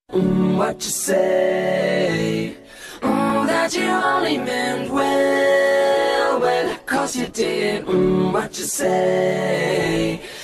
What you say? That you only meant well, 'cause you did. What you say?